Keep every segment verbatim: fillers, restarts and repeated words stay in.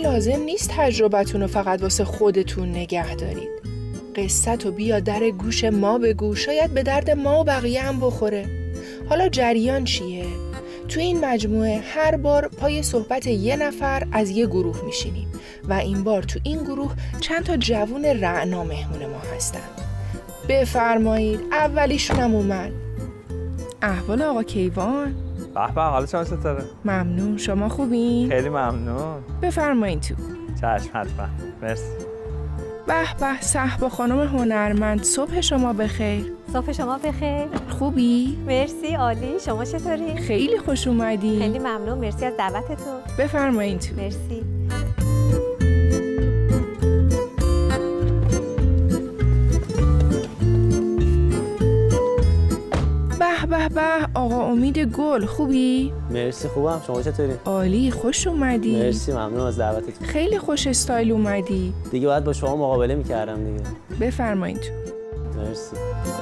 لازم نیست تجربتون رو فقط واسه خودتون نگه دارید. قصه تو بیا در گوش ما بگو، شاید به درد ما و بقیه هم بخوره. حالا جریان چیه؟ تو این مجموعه هر بار پای صحبت یه نفر از یه گروه میشینیم و این بار تو این گروه چند تا جوون رعنا مهمون ما هستن. بفرمایید، اولیشونم اومد. احوال آقا کیوان؟ به به، حالا شما چطوره؟ ممنون، شما خوبین؟ خیلی ممنون. بفرمایید تو. چشم حتما، مرسی. به به، صاحب خانم هنرمند، صبح شما بخیر. صبح شما بخیر. خوبی؟ مرسی، عالی. شما چطوری؟ خیلی خوش اومدی. خیلی ممنون، مرسی از دعوتتون. بفرمایید تو. مرسی. به به، آقا امید گل، خوبی؟ مرسی، خوبم. شما چطوری؟ عالی، خوش اومدی. مرسی، ممنون از دعوتتون. خیلی خوش استایل اومدی. دیگه باید با شما مقابله میکردم دیگه. بفرمایید. مرسی.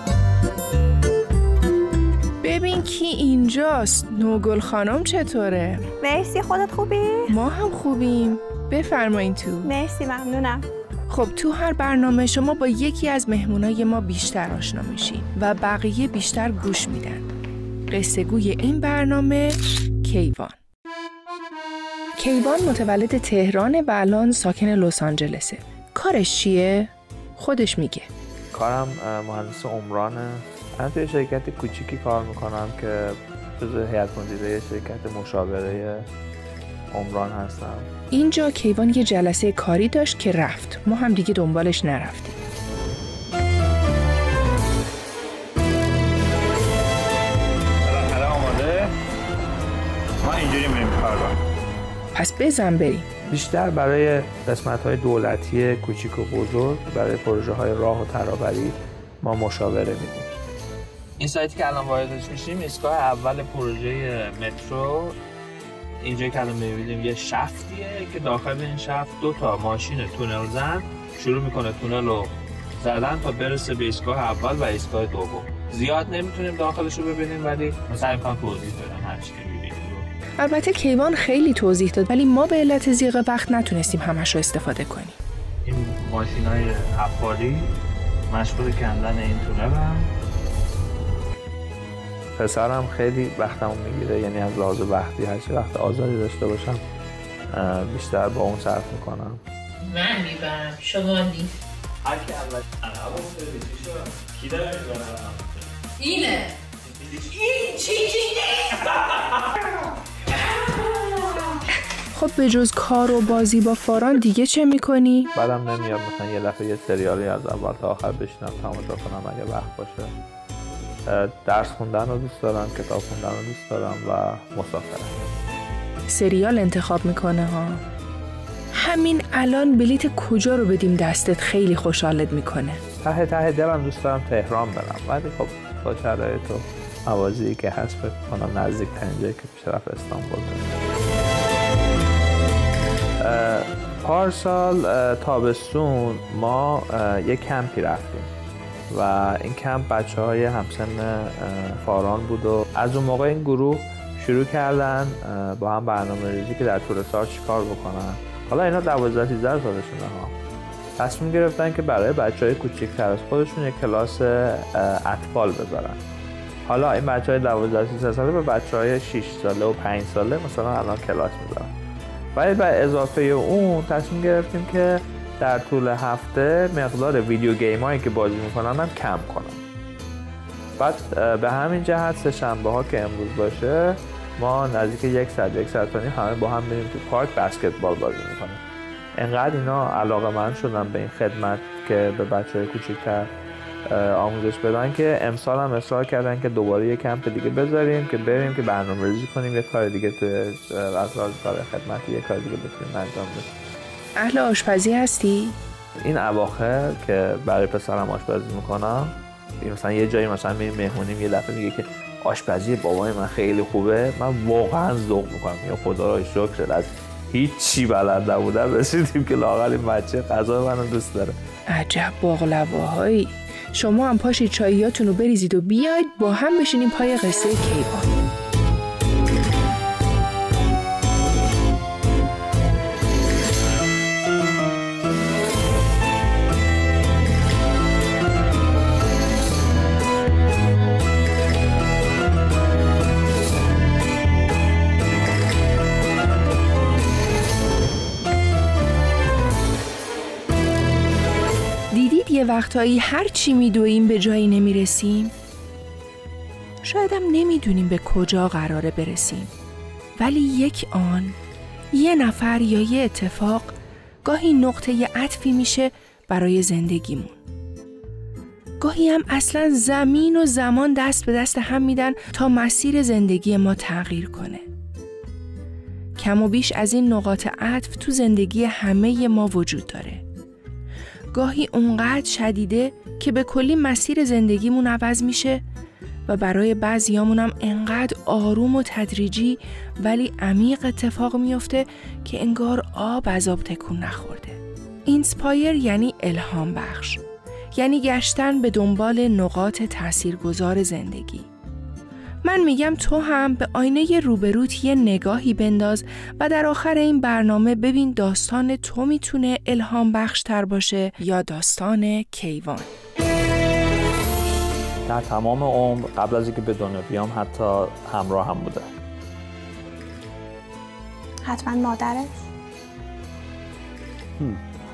ببین کی اینجاست. نوگل خانم چطوره؟ مرسی، خودت خوبی؟ ما هم خوبیم. بفرمایید تو. مرسی، ممنونم. خب تو هر برنامه شما با یکی از مهمونای ما بیشتر آشنا میشین و بقیه بیشتر گوش میدن. قصه گوی این برنامه کیوان. کیوان متولد تهران و الان ساکن لس آنجلسه. کارش چیه؟ خودش میگه. کارم مهندس عمرانه. من توی شرکت کوچیکی کار میکنم که جزو هیئت مدیره شرکت مشاوره عمران هستم. اینجا کیوان یه جلسه کاری داشت که رفت. ما هم دیگه دنبالش نرفتیم. حالا آماده؟ ما اینجوری میریم کارگاه. پس بزن بریم. بیشتر برای قسمت‌های دولتی کوچیک و بزرگ، برای پروژه‌های راه و ترابری ما مشاوره میدیم. این سایتی که الان واردش میشیم ایستگاه اول پروژه مترو. اینجا که الان می‌بینیم یه شفتیه که داخل این شفت دو تا ماشین تونل زن شروع میکنه تونل رو زدن تا برسه به ایستگاه اول و ایستگاه دوم. زیاد نمیتونیم داخلش رو ببینیم ولی مثلا امکان توضیح بدم هر چی که می‌بینیم. البته کیوان خیلی توضیح داد ولی ما به علت ضیق وقت نتونستیم همش رو استفاده کنیم. این ماشینای حفاری مشغول کندن این تونل هم. پسرم خیلی وقتمو میگیره، یعنی از لحاظ وقتی هرچی وقت آزادی داشته باشم بیشتر با اون صرف میکنم. من میبرم، شما نی هر کی اول اول بده چی شد؟ کی داره میبرم؟ اینه این چی چیه؟ خب به جز کار و بازی با فاران دیگه چه میکنی؟ بعدم نمیاد مثلا یه دفعه یه سریالی از اول تا آخر بشینم تماشا کنم اگه وقت باشه. درس خوندن رو دوست دارم، کتاب خوندن رو دوست دارم و مسافرت. سریال انتخاب میکنه ها. همین الان بلیت کجا رو بدیم دستت خیلی خوشحالت میکنه. ته ته دلم دوست دارم تهران برم ولی خب با شرایط و موازی که هست فکر کنم نزدیک ترین جایی که پیش رفت استانبول برم. پارسال تابستون ما یک کمپی رفتیم و این کمپ بچه های همسن فاران بود و از اون موقع این گروه شروع کردن با هم برنامه ریزی که در طول سال چی کار بکنن. حالا اینا دوازده سیزده سالشونه ها. تصمیم گرفتن که برای بچه های کوچیک‌تر از خودشون یک کلاس اطفال بذارن. حالا این بچه های دوازده سیزده ساله به بچه های شش ساله و پنج ساله مثلا الان کلاس میذارن. ولی به اضافه اون تصمیم گرفتیم که در طول هفته مقدار ویدیو گیم هایی که بازی میکنن هم کم کنن. بعد به همین جهت سه شنبه ها که امروز باشه ما نزدیک یک ساعت یک ساعت و نیم همه با هم میریم تو پارک بسکتبال بازی میکنیم. انقدر اینا علاقه‌مند شدن به این خدمت که به بچه‌های کوچیک‌تر آموزش بدن که امسال هم اصرار کردن که دوباره یک کمپ دیگه بذاریم که بریم که برنامه‌ریزی کنیم یک کار دیگه تو از کار خدمتی یک کار دیگه بتونیم انجام بدیم. اهل آشپزی هستی؟ این اواخر که برای پسرم آشپزی میکنم، مثلا یه جایی مثلا میریم مهمونیم یه دفعه میگه که آشپزی بابای من خیلی خوبه، من واقعا ذوق میکنم. یا خدا را شکر از هیچ چی بلد نبودم رسیدیم که لااقل این بچه غذا منو دوست داره. عجب باقلواهایی. شما هم پاشید چاییاتون رو بریزید و بیاید با هم بشینیم پای قصه کیوان. وقتایی هر چی میدویم به جایی نمیرسیم؟ شایدم نمیدونیم به کجا قراره برسیم، ولی یک آن، یه نفر یا یه اتفاق گاهی نقطه عطفی میشه برای زندگیمون. گاهی هم اصلا زمین و زمان دست به دست هم میدن تا مسیر زندگی ما تغییر کنه. کم و بیش از این نقاط عطف تو زندگی همه ما وجود داره. گاهی اونقدر شدیده که به کلی مسیر زندگیمون عوض میشه و برای بعضیامون هم انقدر آروم و تدریجی ولی عمیق اتفاق میفته که انگار آب از آب تکون نخورده. اینسپایر یعنی الهام بخش، یعنی گشتن به دنبال نقاط تاثیرگذار زندگی. من میگم تو هم به آینه روبروت یه نگاهی بنداز و در آخر این برنامه ببین داستان تو میتونه الهام بخش تر باشه یا داستان کیوان. در تمام عمر قبل از اینکه به دنیا بیام حتی همراه هم بوده. حتما مادرش؟ هم.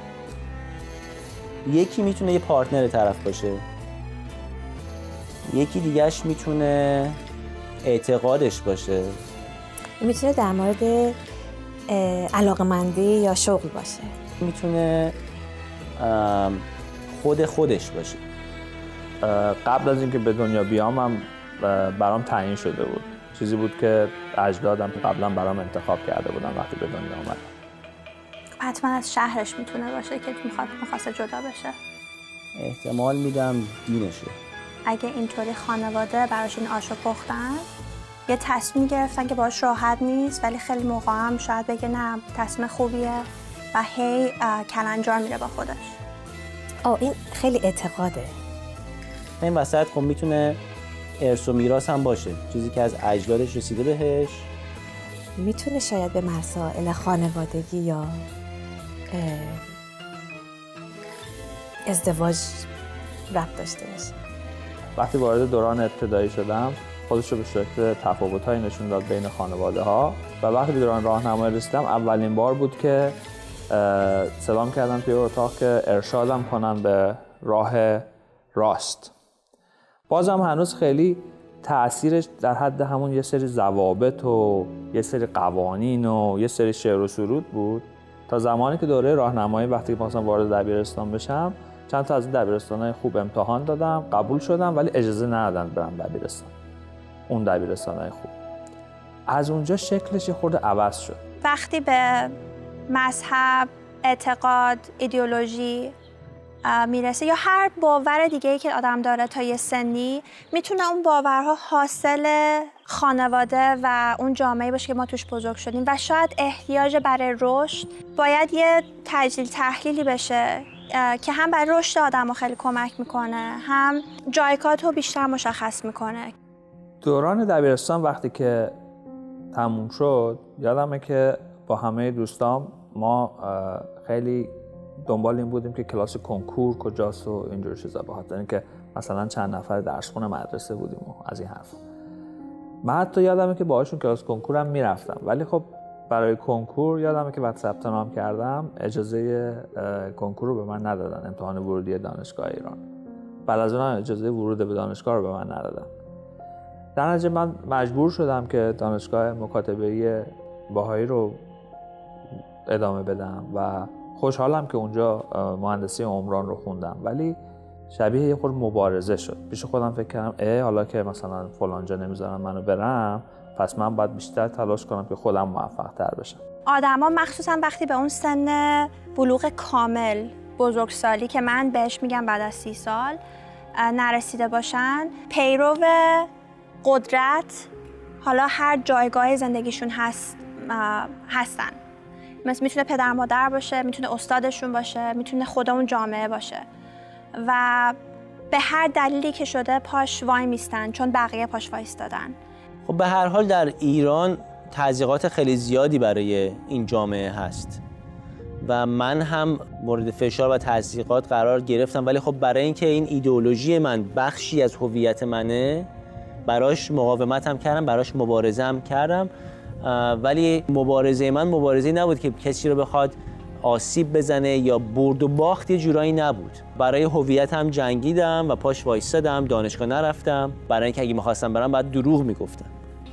یکی میتونه یه پارتنر طرف باشه، یکی دیگهش میتونه اعتقادش باشه، میتونه در مورد علاقمندی یا شغل باشه، میتونه خود خودش باشه. قبل از اینکه به دنیا بیام هم برام تعیین شده بود، چیزی بود که اجدادم قبلا برام انتخاب کرده بودن وقتی به دنیا اومدم. حتما از شهرش میتونه باشه که میخواد میخواسته جدا بشه. احتمال میدم دینشه. اگه اینطوری خانواده براش این آشو پختن، یه تصمیم گرفتن که باهاش راحت نیست ولی خیلی موقع هم شاید بگه نه تصمیم خوبیه و هی کلنجار میره با خودش. آه این خیلی اعتقاده. این وسط خب میتونه ارث و میراث هم باشه، چیزی که از اجدادش رسیده بهش. میتونه شاید به مسائل خانوادگی یا ازدواج ربط داشته باشه. وقتی وارد دوران ابتدایی شدم خودش رو به شکل تفاوت‌هایی نشون داد بین خانواده‌ها و وقتی به دوران راهنمایی رسیدم اولین بار بود که سلام کردم توی اتاق که ارشادم کنن به راه راست. بازم هنوز خیلی تأثیرش در حد همون یه سری ضوابط و یه سری قوانین و یه سری شعر و سرود بود تا زمانی که دوره راهنمایی وقتی که مثلا وارد دبیرستان بشم چند تا از این دبیرستان‌های خوب امتحان دادم، قبول شدم ولی اجازه ندادن برم دبیرستان. اون دبیرستان‌های خوب. از اونجا شکلش خورده عوض شد. وقتی به مذهب، اعتقاد، ایدئولوژی میرسه یا هر باور دیگه‌ای که آدم داره تا یه سنی، میتونه اون باورها حاصل خانواده و اون جامعه باشه که ما توش بزرگ شدیم و شاید احتیاج برای رشد باید یه تجلیل تحلیلی بشه که هم برای رشد آدمو خیلی کمک میکنه، هم جایگاهتو بیشتر مشخص میکنه. دوران دبیرستان وقتی که تموم شد یادمه که با همه دوستام ما خیلی دنبال این بودیم که کلاس کنکور کجاست و اینجور چیزا، به خاطر اینکه مثلا چند نفر درس خونه مدرسه بودیم و از این حرف. من حتی یادمه که باهاشون کلاس کنکورم میرفتم، ولی خب برای کنکور یادمه که وقتی ثبت نام کردم اجازه کنکور رو به من ندادن، امتحان ورودی دانشگاه ایران. بعد از اون اجازه ورود به دانشگاه رو به من ندادن. در نتیجه من مجبور شدم که دانشگاه مکاتبه‌ای باهایی رو ادامه بدم و خوشحالم که اونجا مهندسی عمران رو خوندم، ولی شبیه یه خورده مبارزه شد. پیش خودم فکر کردم اه حالا که مثلا فلان جا نمیذارن منو برم، پس من باید بیشتر تلاش کنم که خودم موفق تر بشم. آدما مخصوصا وقتی به اون سن بلوغ کامل، بزرگسالی که من بهش میگم بعد از سی سال نرسیده باشن، پیرو قدرت، حالا هر جایگاه زندگیشون هست هستن. مثل میتونه پدر مادر باشه، میتونه استادشون باشه، میتونه خود اون جامعه باشه و به هر دلیلی که شده پاش وای میستن چون بقیه پاش وایستادن. خب به هر حال در ایران تضییقات خیلی زیادی برای این جامعه هست و من هم مورد فشار و تضییقات قرار گرفتم، ولی خب برای اینکه این ایدئولوژی من بخشی از هویت منه براش مقاومت هم کردم، براش مبارزه هم کردم، ولی مبارزه من مبارزه نبود که کسی رو بخواد آسیب بزنه یا برد و باخت یه جورایی نبود. برای هویتم جنگیدم و پاش وایسادم، دانشگاه نرفتم، برای اینکه اگه می‌خواستم برم بعد دروغ میگفتم،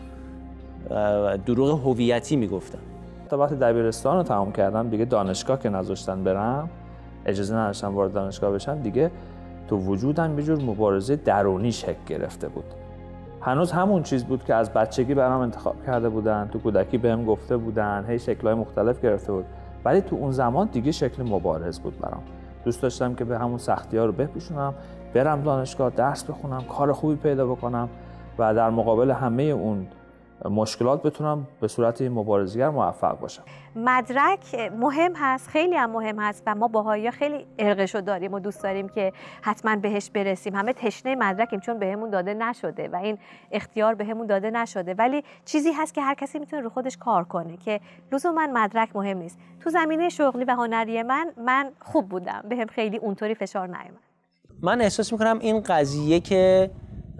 دروغ هویتی میگفتم. تا وقتی دبیرستان رو تمام کردم دیگه دانشگاه که نذاشتن برم، اجازه نداشتم وارد دانشگاه بشم، دیگه تو وجودم یه جور مبارزه درونی شکل گرفته بود. هنوز همون چیز بود که از بچگی برام انتخاب کرده بودن، تو کودکی بهم گفته بودن، هی شکل‌های مختلف گرفته بود، ولی تو اون زمان دیگه شکل مبارز بود برام. دوست داشتم که به همون سختی‌ها رو بپوشونم، برم دانشگاه، درس بخونم، کار خوبی پیدا بکنم و در مقابل همه اون مشکلات بتونم به صورت مبارزگر موفق باشم. مدرک مهم هست، خیلی هم مهم هست و ما باهایی‌ها خیلی ارقشو داریم و دوست داریم که حتما بهش برسیم. همه تشنه مدرکیم چون بهمون داده نشده و این اختیار بهمون داده نشده، ولی چیزی هست که هر کسی میتونه رو خودش کار کنه که لزوما مدرک مهم نیست. تو زمینه شغلی و هنری من من خوب بودم، بهم خیلی اونطوری فشار نیومد. من احساس میکنم این قضیه که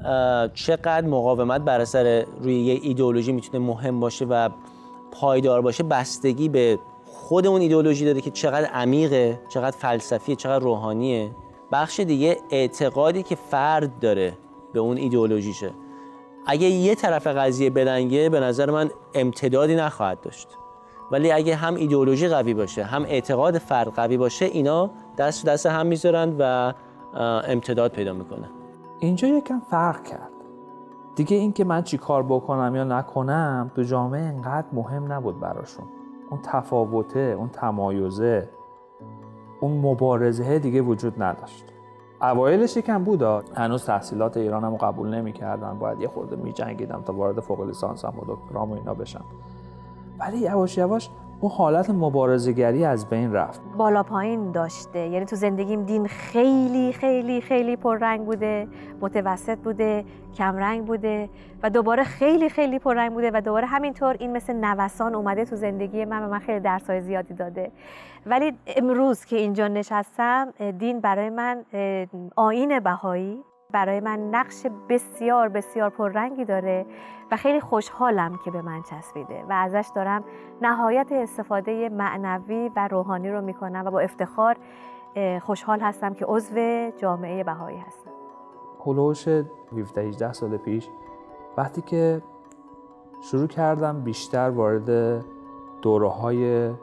چقدر مقاومت بر اثر روی یه ایدئولوژی میتونه مهم باشه و پایدار باشه بستگی به خود اون ایدئولوژی داره که چقدر عمیقه، چقدر فلسفیه، چقدر روحانیه. بخش دیگه اعتقادی که فرد داره به اون ایدئولوژیشه. اگه یه طرف قضیه بلنگه به نظر من امتدادی نخواهد داشت، ولی اگه هم ایدئولوژی قوی باشه هم اعتقاد فرد قوی باشه، اینا دست دست هم میذارن و امتداد پیدا میکنه. اینجا یکم فرق کرد دیگه. این که من چی کار بکنم یا نکنم تو جامعه اینقدر مهم نبود براشون. اون تفاوته، اون تمایزه، اون مبارزه دیگه وجود نداشت. اوایلش یکم بود، هنوز تحصیلات ایرانم رو قبول نمی کردم، باید یه خورده می جنگیدم تا وارد فوق لیسانسم و دکترام و اینا بشم، ولی یواش یواش اون حالت مبارزه‌گری از بین رفت. بالا پایین داشته، یعنی تو زندگیم دین خیلی خیلی خیلی پررنگ بوده، متوسط بوده، کم رنگ بوده و دوباره خیلی خیلی پررنگ بوده و دوباره همینطور این مثل نوسان اومده تو زندگی من و من خیلی درس‌های زیادی داده. ولی امروز که اینجا نشستم، دین برای من آیین بهایی برای من نقش بسیار بسیار پررنگی داره و خیلی خوشحالم که به من چسبیده و ازش دارم نهایت استفاده معنوی و روحانی رو میکنم و با افتخار خوشحال هستم که عضو جامعه بهایی هستم. هلوش هفده هجده سال پیش وقتی که شروع کردم بیشتر وارد دوره‌های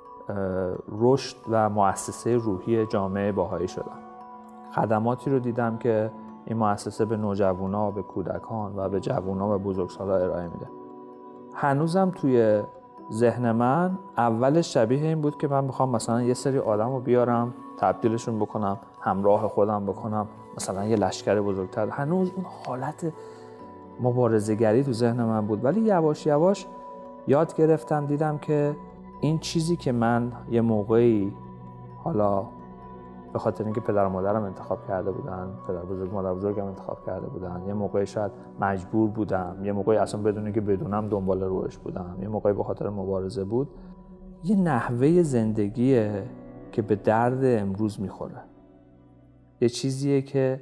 رشد و مؤسسه روحی جامعه بهایی شدم، خدماتی رو دیدم که این مؤسسه به نوجوانا، به کودکان و به جوونا و بزرگسالا ارائه میده. هنوزم توی ذهن من اولش شبیه این بود که من میخوام مثلا یه سری آدم رو بیارم تبدیلشون بکنم همراه خودم بکنم مثلا یه لشکر بزرگتر. هنوز اون حالت مبارزه‌گری تو ذهن من بود، ولی یواش یواش یاد گرفتم، دیدم که این چیزی که من یه موقعی حالا به خاطر اینکه پدر و مادرم انتخاب کرده بودن، پدر بزرگ مادر بزرگم انتخاب کرده بودن، یه موقعی شاید مجبور بودم، یه موقعی اصلا بدون اینکه بدونم دنبال روش بودم، یه موقعی به خاطر مبارزه بود، یه نحوه زندگیه که به درد امروز میخوره. یه چیزیه که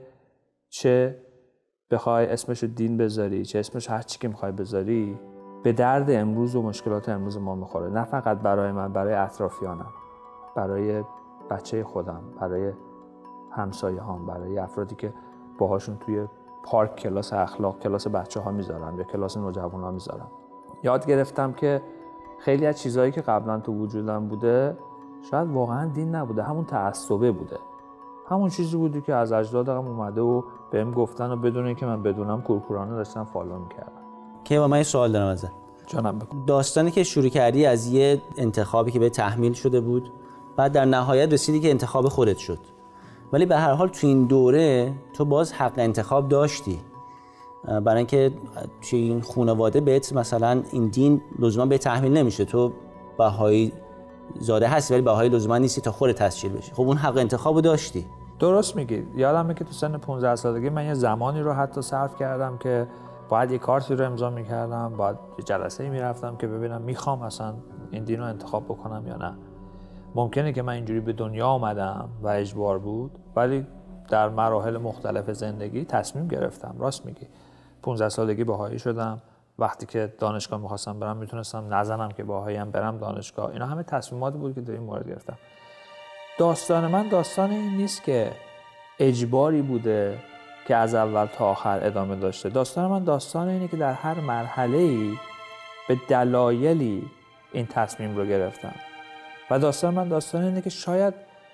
چه بخوای اسمشو دین بذاری، چه اسمش هر چی که میخوای بذاری، به درد امروز و مشکلات امروز ما میخوره. نه فقط برای من، برای اطرافیانم، برای بچه خودم، برای همسایه هم، برای افرادی که باهاشون توی پارک کلاس اخلاق، کلاس بچه ها میذارم یا کلاس نوجوان ها میذارم. یاد گرفتم که خیلی از چیزهایی که قبلا تو وجودم بوده شاید واقعا دین نبوده، همون تعصبه بوده، همون چیزی بوده که از اجدادم اومده و بهم گفتن و بدون اینکه من بدونم کورکورانه داشتم فالو میکردم. که با من یه سوال دارم ازت. جانم بگو. داستانی که شروع کردی از یه انتخابی که به تحمیل شده بود، بعد در نهایت رسیدی که انتخاب خودت شد، ولی به هر حال تو این دوره تو باز حق انتخاب داشتی، برای اینکه توی این خانواده بهت مثلا این دین لزوما به تحمیل نمیشه، تو بهایی زاده هستی ولی بهایی لزوما نیستی تا خودت تسجیل بشی. خب اون حق انتخابو داشتی. درست میگی. یادمه که تو سن پانزده سالگی من یه زمانی رو حتی صرف کردم که باید یه کارتی رو امضا میکردم، باید یه جلسه‌ای میرفتم که ببینم میخوام اصلا این دین رو انتخاب بکنم یا نه. ممکنه که من اینجوری به دنیا آمدم و اجبار بود، ولی در مراحل مختلف زندگی تصمیم گرفتم. راست میگی. پانزده سالگی بهایی شدم، وقتی که دانشگاه میخواستم برم میتونستم نزنم که باهایی هم برم دانشگاه. اینا همه تصمیماتی بود که در این مورد گرفتم. داستان من داستان این نیست که اجباری بوده که از اول تا آخر ادامه داشته. داستان من داستان اینه که در هر مرحله‌ای به دلایلی این تصمیم رو گرفتم و داستان من داستان اینه که شاید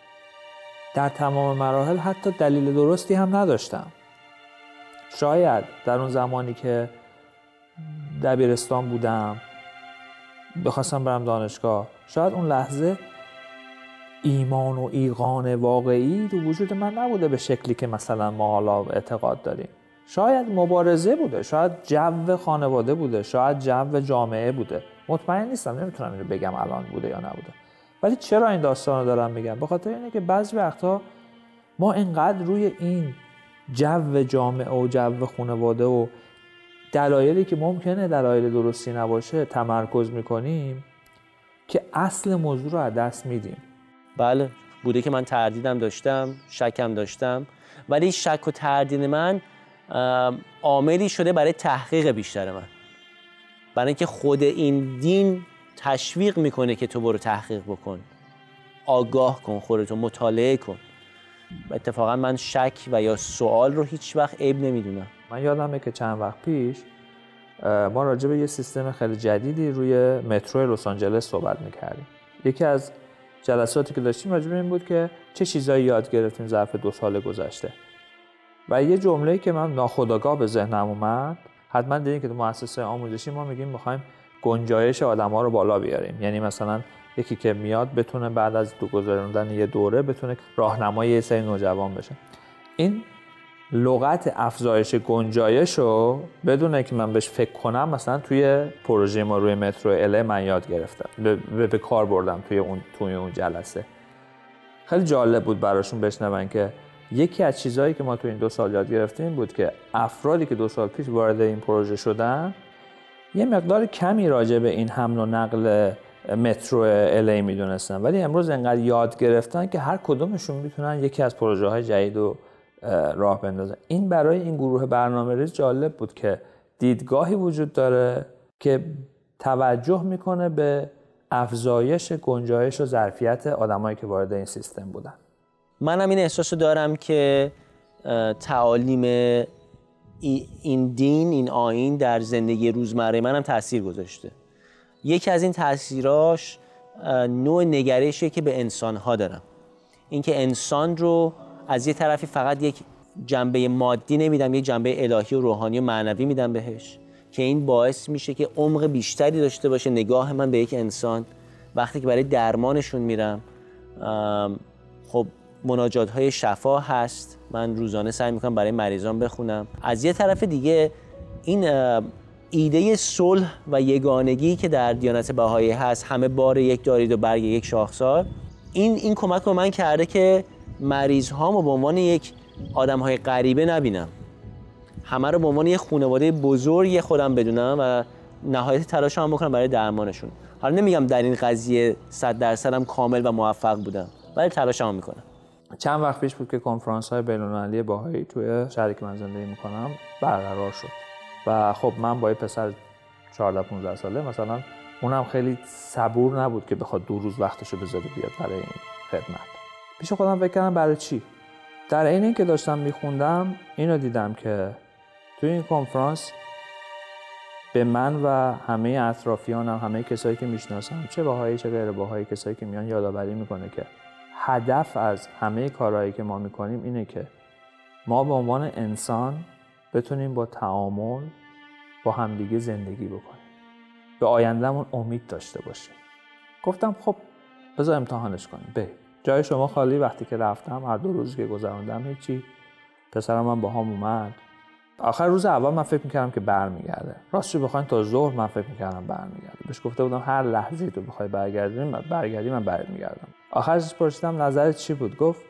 در تمام مراحل حتی دلیل درستی هم نداشتم. شاید در اون زمانی که دبیرستان بودم بخواستم برم دانشگاه، شاید اون لحظه ایمان و ایقان واقعی تو وجود من نبوده به شکلی که مثلا ما حالا اعتقاد داریم. شاید مبارزه بوده، شاید جو خانواده بوده، شاید جو جامعه بوده. مطمئن نیستم، نمیتونم اینو بگم الان بوده یا نبوده. ولی چرا این داستان رو دارم میگم؟ به خاطر اینه که بعضی وقتا ما اینقدر روی این جو جامعه و جو خانواده و دلایلی که ممکنه دلایل درستی نباشه تمرکز میکنیم که اصل موضوع رو از دست میدیم. بله، بوده که من تردیدم داشتم، شکم داشتم، ولی شک و تردید من عاملی شده برای تحقیق بیشتر من، برای اینکه خود این دین تشویق میکنه که تو برو تحقیق بکن، آگاه کن خودتو، مطالعه کن. و اتفاقا من شک و یا سوال رو هیچ وقت عیب نمیدونم. من یادمه که چند وقت پیش ما راجع به یه سیستم خیلی جدیدی روی مترو لس آنجلس صحبت میکردیم. یکی از جلساتی که داشتیم راجع به این بود که چه چیزایی یاد گرفتیم ظرف دو سال گذشته. و یه جمله‌ای که من ناخودآگاه به ذهنم اومد، حتما دیدین که تو مؤسسه آموزشی ما میگیم می‌خوایم گنجایش آدم‌ها رو بالا بیاریم. یعنی مثلا یکی که میاد بتونه بعد از دو گذروندن یه دوره بتونه راهنمای یه سری نوجوان بشه. این لغت افزایش گنجایش رو بدون که من بهش فکر کنم مثلا توی پروژه ما روی مترو ال من یاد گرفتم، به, به کار بردم توی اون توی اون جلسه. خیلی جالب بود براشون بشنون که یکی از چیزهایی که ما توی این دو سال یاد گرفتیم بود که افرادی که دو سال پیش وارد این پروژه شدن یه مقدار کمی راجع به این حمل و نقل مترو ال میدونستن، ولی امروز انقدر یاد گرفتن که هر کدومشون میتونن یکی از پروژه های جدید رو راه بندازن. این برای این گروه برنامه‌ریز جالب بود که دیدگاهی وجود داره که توجه میکنه به افزایش گنجایش و ظرفیت آدمایی که وارد این سیستم بودن. منم این احساسو دارم که تعالیم این دین، این آیین در زندگی روزمره منم تاثیر گذاشته. یکی از این تاثیراش نوع نگرشیه که به انسان‌ها دارم. اینکه انسان رو از یه طرفی فقط یک جنبه مادی نمیدم، یک جنبه الهی و روحانی و معنوی میدم بهش، که این باعث میشه که عمق بیشتری داشته باشه نگاه من به یک انسان. وقتی که برای درمانشون میرم، خب مناجات‌های شفا هست، من روزانه سعی میکنم برای مریضان بخونم. از یه طرف دیگه این ایده صلح و یگانگی که در دیانت بهایی هست، همه بار یک دارید و برگ یک شاخسار، این این کمک به من کرده که مریض هامو به عنوان یک آدم‌های غریبه نبینم، همه رو به عنوان یک خانواده بزرگ خودم بدونم و نهایت تلاشم بکنم برای درمانشون. حالا نمیگم در این قضیه صد درصدم کامل و موفق بودم، ولی تلاشم میکنم. چند وقت پیش بود که کنفرانس‌های بین‌المللی بهایی توی شهری که من زندگی میکنم برقرار شد و خب من با یه پسر چهارده پانزده ساله مثلا، اونم خیلی صبور نبود که بخواد دو روز وقتشو بذاره بیاد برای این خدمت. پیش خودم فکر کردم برای چی؟ در عین اینکه داشتم میخوندم اینو دیدم که توی این کنفرانس به من و همه اطرافیانم، همه کسایی که میشناسم، چه بهایی چه غیر بهایی، کسایی که میان یادآوری میکنه که هدف از همه کارهایی که ما میکنیم اینه که ما به عنوان انسان بتونیم با تعامل با همدیگه زندگی بکنیم، به آیندهمون امید داشته باشیم. گفتم خب بذار امتحانش کنیم. بریم. جای شما خالی. وقتی که رفتم هر دو روزی که گذروندم هیچی. پسرم من باهام اومد. آخر روز اول من فکر میکردم که برمیگرده. راستش بخواید تا ظهر من فکر میکردم برمیگرده. بهش گفته بودم هر لحظه تو بخوای برگردی من برگردی من برمیگردم. آخرش پرسیدم نظرت چی بود؟ گفت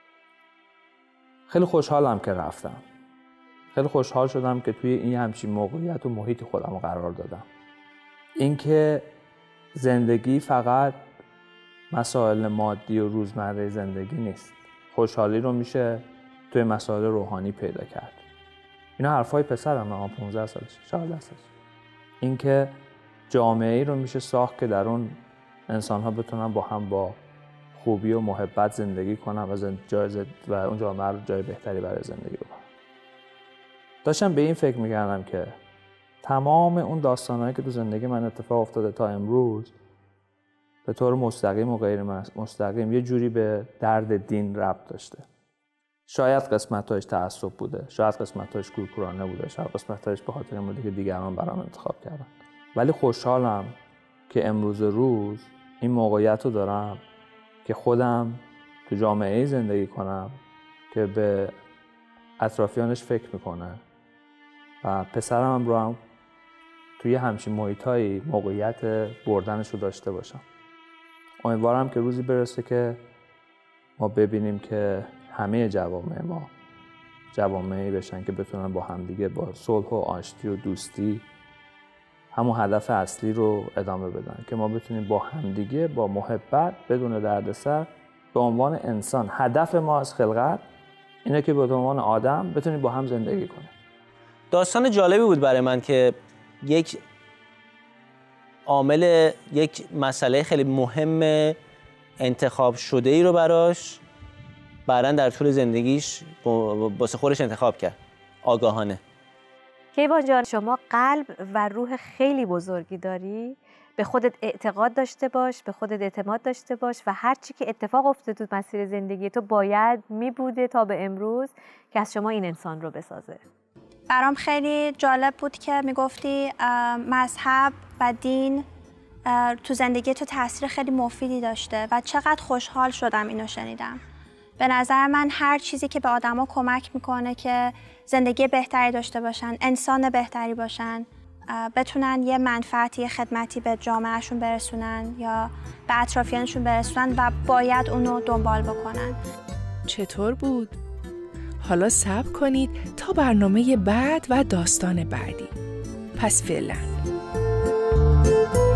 خیلی خوشحالم که رفتم. خیلی خوشحال شدم که توی این همچین موقعیت و محیط خودم رو قرار دادم. اینکه زندگی فقط مسائل مادی و روزمره زندگی نیست. خوشحالی رو میشه توی مسائل روحانی پیدا کرد. اینا حرفای پسرم، من پانزده سالشه، چهارده سالشه. اینکه جامعه‌ای رو میشه ساخت که در اون انسان‌ها بتونن با هم با خوبی و محبت زندگی کنن و زند... جای زد... و اون جامعه رو جای بهتری برای زندگی بکنن. داشتم به این فکر می‌کردم که تمام اون داستان‌هایی که تو زندگی من اتفاق افتاده تا امروز به طور مستقیم و غیر مستقیم یه جوری به درد دین ربط داشته. شاید قسمت‌هاش تعصب بوده، شاید قسمت‌هاش کورکورانه بوده، شاید قسمت‌هاش به خاطر این بوده که دیگران برام انتخاب کردن. ولی خوشحالم که امروز روز این موقعیت رو دارم که خودم تو جامعه‌ای زندگی کنم که به اطرافیانش فکر میکنه و پسرم هم رو هم توی همچین محیطایی موقعیت بردنش رو داشته باشم. امیدوارم که روزی برسه که ما ببینیم که همه جوامع ما جوامعی بشن که بتونن با همدیگه با صلح و آشتی و دوستی همون هدف اصلی رو ادامه بدن، که ما بتونیم با همدیگه با محبت بدون دردسر به عنوان انسان، هدف ما از خلقت اینه که به عنوان آدم بتونیم با هم زندگی کنیم. داستان جالبی بود برای من که یک عامل، یک مسئله خیلی مهم انتخاب شده ای رو براش بعداً در طول زندگیش واسه خودش انتخاب کرد آگاهانه. کیوان جان، شما قلب و روح خیلی بزرگی داری، به خودت اعتقاد داشته باش، به خودت اعتماد داشته باش و هر چی که اتفاق افتاده تو مسیر زندگی تو باید می بوده تا به امروز که از شما این انسان رو بسازه. برام خیلی جالب بود که میگفتی مذهب و دین تو زندگی تو تاثیر خیلی مفیدی داشته و چقدر خوشحال شدم اینو شنیدم. به نظر من هر چیزی که به آدما کمک میکنه که زندگی بهتری داشته باشن، انسان بهتری باشن، بتونن یه منفعتی، یه خدمتی به جامعهشون برسونن یا به اطرافیانشون برسونن و باید اونو دنبال بکنن. چطور بود؟ حالا صبر کنید تا برنامه بعد و داستان بعدی. پس فعلا